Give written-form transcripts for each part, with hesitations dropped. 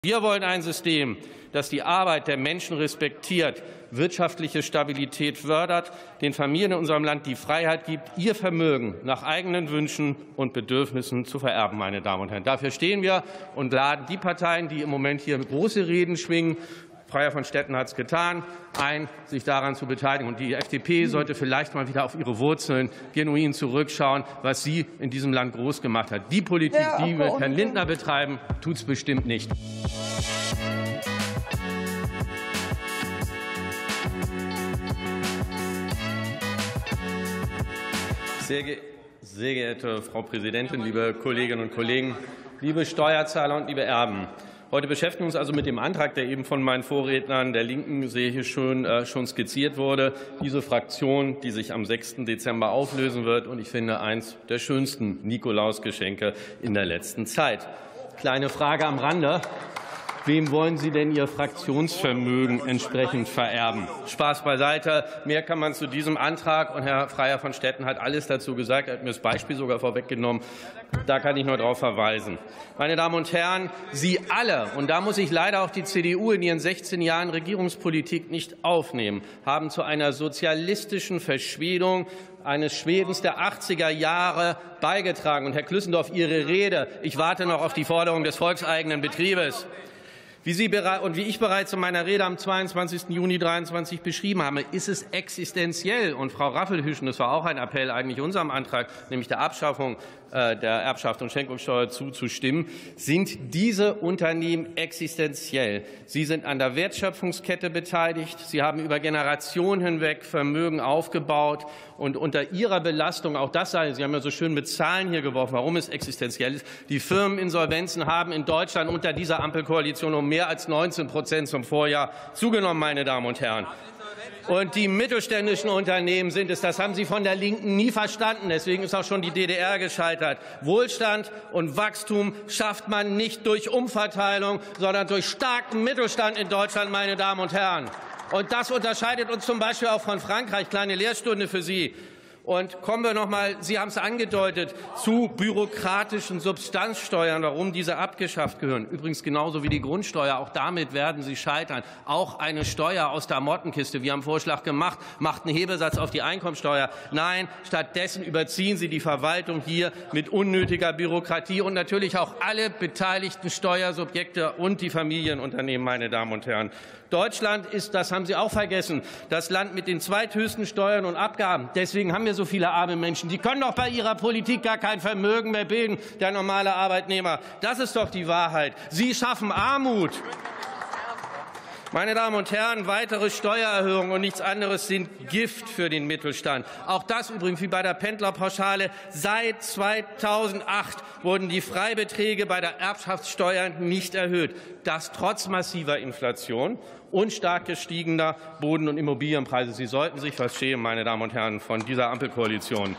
Wir wollen ein System, das die Arbeit der Menschen respektiert, wirtschaftliche Stabilität fördert, den Familien in unserem Land die Freiheit gibt, ihr Vermögen nach eigenen Wünschen und Bedürfnissen zu vererben, meine Damen und Herren. Dafür stehen wir und laden die Parteien, die im Moment hier große Reden schwingen, Freiherr von Stetten hat es getan, ein, sich daran zu beteiligen. Und die FDP sollte vielleicht mal wieder auf ihre Wurzeln genuin zurückschauen, was sie in diesem Land groß gemacht hat. Die Politik, die wir mit Herrn Lindner betreiben, tut es bestimmt nicht. Sehr geehrte Frau Präsidentin, liebe Kolleginnen und Kollegen, liebe Steuerzahler und liebe Erben! Heute beschäftigen wir uns also mit dem Antrag, der eben von meinen Vorrednern der Linken, sehe ich schon skizziert wurde. Diese Fraktion, die sich am 6. Dezember auflösen wird, und ich finde, eines der schönsten Nikolausgeschenke in der letzten Zeit. Kleine Frage am Rande. Wem wollen Sie denn Ihr Fraktionsvermögen entsprechend vererben? Spaß beiseite. Mehr kann man zu diesem Antrag. Und Herr Freiherr von Stetten hat alles dazu gesagt. Er hat mir das Beispiel sogar vorweggenommen. Da kann ich nur darauf verweisen. Meine Damen und Herren, Sie alle, und da muss ich leider auch die CDU in ihren 16 Jahren Regierungspolitik nicht aufnehmen, haben zu einer sozialistischen Verschwendung eines Schwedens der 80er Jahre beigetragen. Und Herr Klüssendorf, Ihre Rede, ich warte noch auf die Forderung des volkseigenen Betriebes. Wie ich bereits in meiner Rede am 22. Juni 2023 beschrieben habe, ist es existenziell, und Frau Raffelhüschen, das war auch ein Appell eigentlich unserem Antrag, nämlich der Abschaffung der Erbschafts- und Schenkungssteuer zuzustimmen, sind diese Unternehmen existenziell. Sie sind an der Wertschöpfungskette beteiligt. Sie haben über Generationen hinweg Vermögen aufgebaut. Und unter ihrer Belastung, auch das sei, Sie haben ja so schön mit Zahlen hier geworfen, warum es existenziell ist. Die Firmeninsolvenzen haben in Deutschland unter dieser Ampelkoalition um mehr als 19% zum Vorjahr zugenommen, meine Damen und Herren. Und die mittelständischen Unternehmen sind es, das haben Sie von der Linken nie verstanden. Deswegen ist auch schon die DDR gescheitert. Wohlstand und Wachstum schafft man nicht durch Umverteilung, sondern durch starken Mittelstand in Deutschland, meine Damen und Herren. Und das unterscheidet uns zum Beispiel auch von Frankreich. Kleine Lehrstunde für Sie. Und kommen wir noch mal, Sie haben es angedeutet, zu bürokratischen Substanzsteuern, warum diese abgeschafft gehören. Übrigens genauso wie die Grundsteuer. Auch damit werden Sie scheitern. Auch eine Steuer aus der Mottenkiste. Wir haben einen Vorschlag gemacht, macht einen Hebesatz auf die Einkommensteuer. Nein, stattdessen überziehen Sie die Verwaltung hier mit unnötiger Bürokratie und natürlich auch alle beteiligten Steuersubjekte und die Familienunternehmen, meine Damen und Herren. Deutschland ist, das haben Sie auch vergessen, das Land mit den zweithöchsten Steuern und Abgaben. Deswegen haben wir so viele arme Menschen. Die können doch bei ihrer Politik gar kein Vermögen mehr bilden, der normale Arbeitnehmer. Das ist doch die Wahrheit. Sie schaffen Armut. Meine Damen und Herren, weitere Steuererhöhungen und nichts anderes sind Gift für den Mittelstand. Auch das übrigens wie bei der Pendlerpauschale. Seit 2008 wurden die Freibeträge bei der Erbschaftssteuer nicht erhöht. Das trotz massiver Inflation und stark gestiegener Boden- und Immobilienpreise. Sie sollten sich was schämen, meine Damen und Herren, von dieser Ampelkoalition.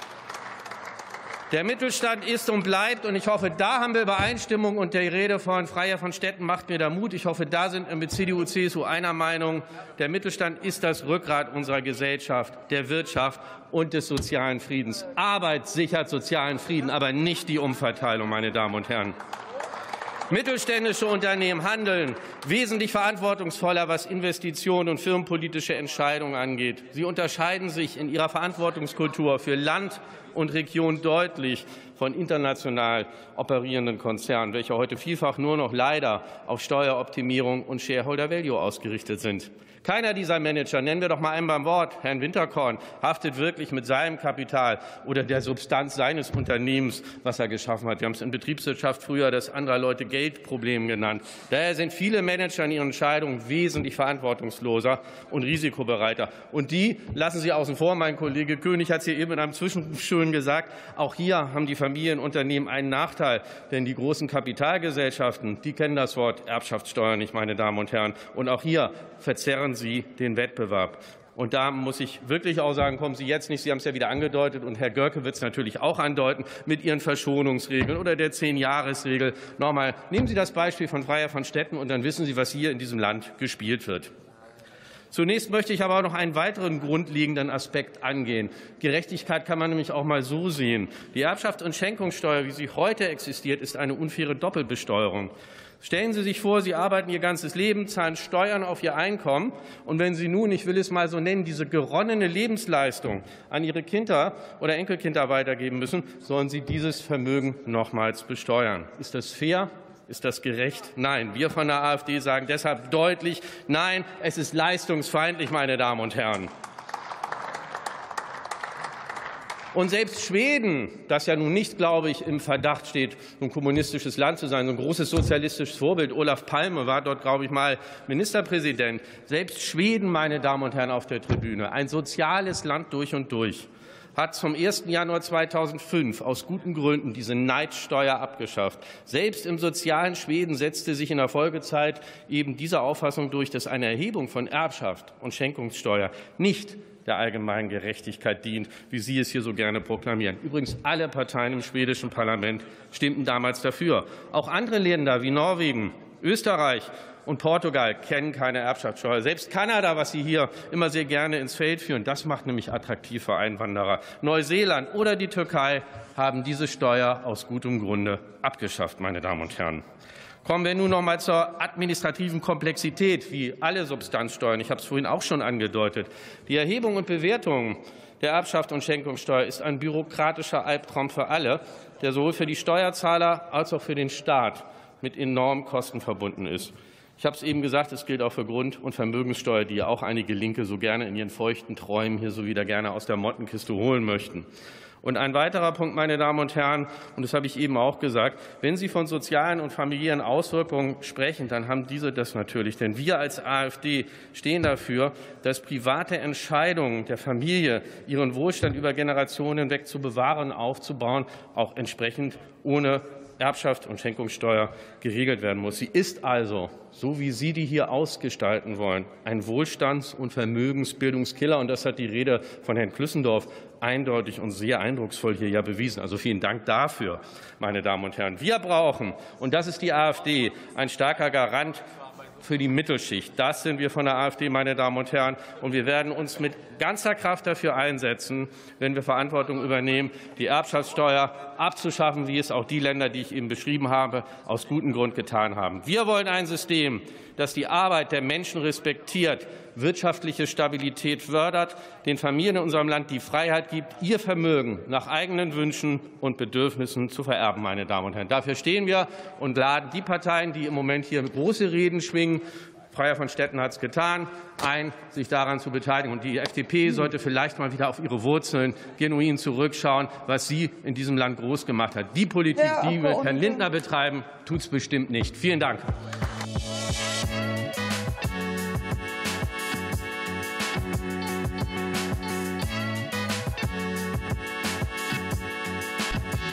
Der Mittelstand ist und bleibt, und ich hoffe, da haben wir Übereinstimmung, und die Rede von Freiherr von Stetten macht mir da Mut. Ich hoffe, da sind wir mit CDU, CSU einer Meinung. Der Mittelstand ist das Rückgrat unserer Gesellschaft, der Wirtschaft und des sozialen Friedens. Arbeit sichert sozialen Frieden, aber nicht die Umverteilung, meine Damen und Herren. Mittelständische Unternehmen handeln wesentlich verantwortungsvoller, was Investitionen und firmenpolitische Entscheidungen angeht. Sie unterscheiden sich in ihrer Verantwortungskultur für Land und Region deutlich von international operierenden Konzernen, welche heute vielfach nur noch leider auf Steueroptimierung und Shareholder Value ausgerichtet sind. Keiner dieser Manager, nennen wir doch mal einen beim Wort, Herrn Winterkorn, haftet wirklich mit seinem Kapital oder der Substanz seines Unternehmens, was er geschaffen hat. Wir haben es in Betriebswirtschaft früher das anderer Leute Geldproblem genannt. Daher sind viele Manager in ihren Entscheidungen wesentlich verantwortungsloser und risikobereiter. Und die lassen Sie außen vor. Mein Kollege König hat es hier eben in einem Zwischenschön gesagt. Auch hier haben die Familienunternehmen einen Nachteil, denn die großen Kapitalgesellschaften, die kennen das Wort Erbschaftssteuer nicht, meine Damen und Herren. Und auch hier verzerren Sie den Wettbewerb. Und da muss ich wirklich auch sagen, kommen Sie jetzt nicht, Sie haben es ja wieder angedeutet, und Herr Görke wird es natürlich auch andeuten, mit Ihren Verschonungsregeln oder der 10-Jahres-Regel. Nochmal, nehmen Sie das Beispiel von Freiherr von Stetten, und dann wissen Sie, was hier in diesem Land gespielt wird. Zunächst möchte ich aber auch noch einen weiteren grundlegenden Aspekt angehen. Gerechtigkeit kann man nämlich auch mal so sehen. Die Erbschafts- und Schenkungssteuer, wie sie heute existiert, ist eine unfaire Doppelbesteuerung. Stellen Sie sich vor, Sie arbeiten Ihr ganzes Leben, zahlen Steuern auf Ihr Einkommen, und wenn Sie nun, ich will es mal so nennen, diese geronnene Lebensleistung an Ihre Kinder oder Enkelkinder weitergeben müssen, sollen Sie dieses Vermögen nochmals besteuern. Ist das fair? Ist das gerecht? Nein. Wir von der AfD sagen deshalb deutlich Nein, es ist leistungsfeindlich, meine Damen und Herren. Und selbst Schweden, das ja nun nicht, glaube ich, im Verdacht steht, ein kommunistisches Land zu sein, so ein großes sozialistisches Vorbild, Olof Palme war dort, glaube ich, mal Ministerpräsident. Selbst Schweden, meine Damen und Herren, auf der Tribüne, ein soziales Land durch und durch, hat zum 1. Januar 2005 aus guten Gründen diese Neidsteuer abgeschafft. Selbst im sozialen Schweden setzte sich in der Folgezeit eben diese Auffassung durch, dass eine Erhebung von Erbschaft und Schenkungssteuer nicht der allgemeinen Gerechtigkeit dient, wie Sie es hier so gerne proklamieren. Übrigens, alle Parteien im schwedischen Parlament stimmten damals dafür. Auch andere Länder wie Norwegen, Österreich und Portugal kennen keine Erbschaftssteuer. Selbst Kanada, was Sie hier immer sehr gerne ins Feld führen, das macht nämlich attraktiv für Einwanderer. Neuseeland oder die Türkei haben diese Steuer aus gutem Grunde abgeschafft, meine Damen und Herren. Kommen wir nun noch mal zur administrativen Komplexität, wie alle Substanzsteuern. Ich habe es vorhin auch schon angedeutet. Die Erhebung und Bewertung der Erbschaft und Schenkungssteuer ist ein bürokratischer Albtraum für alle, der sowohl für die Steuerzahler als auch für den Staat mit enormen Kosten verbunden ist. Ich habe es eben gesagt, es gilt auch für Grund- und Vermögenssteuer, die ja auch einige Linke so gerne in ihren feuchten Träumen hier so wieder gerne aus der Mottenkiste holen möchten. Und ein weiterer Punkt, meine Damen und Herren, und das habe ich eben auch gesagt, wenn Sie von sozialen und familiären Auswirkungen sprechen, dann haben diese das natürlich. Denn wir als AfD stehen dafür, dass private Entscheidungen der Familie, ihren Wohlstand über Generationen hinweg zu bewahren und aufzubauen, auch entsprechend ohne Erbschaft und Schenkungssteuer geregelt werden muss. Sie ist also, so wie Sie die hier ausgestalten wollen, ein Wohlstands- und Vermögensbildungskiller. Und das hat die Rede von Herrn Klüssendorf eindeutig und sehr eindrucksvoll hier ja bewiesen. Also vielen Dank dafür, meine Damen und Herren. Wir brauchen, und das ist die AfD, ein starker Garant für die Mittelschicht. Das sind wir von der AfD, meine Damen und Herren. Und wir werden uns mit ganzer Kraft dafür einsetzen, wenn wir Verantwortung übernehmen, die Erbschaftssteuer abzuschaffen, wie es auch die Länder, die ich eben beschrieben habe, aus gutem Grund getan haben. Wir wollen ein System, das die Arbeit der Menschen respektiert, wirtschaftliche Stabilität fördert, den Familien in unserem Land die Freiheit gibt, ihr Vermögen nach eigenen Wünschen und Bedürfnissen zu vererben, meine Damen und Herren. Dafür stehen wir und laden die Parteien, die im Moment hier große Reden schwingen, Freier von Stetten hat es getan, ein, sich daran zu beteiligen. Und die FDP sollte vielleicht mal wieder auf ihre Wurzeln genuin zurückschauen, was sie in diesem Land groß gemacht hat. Die Politik, die wir mit Herrn Lindner betreiben, tut es bestimmt nicht. Vielen Dank.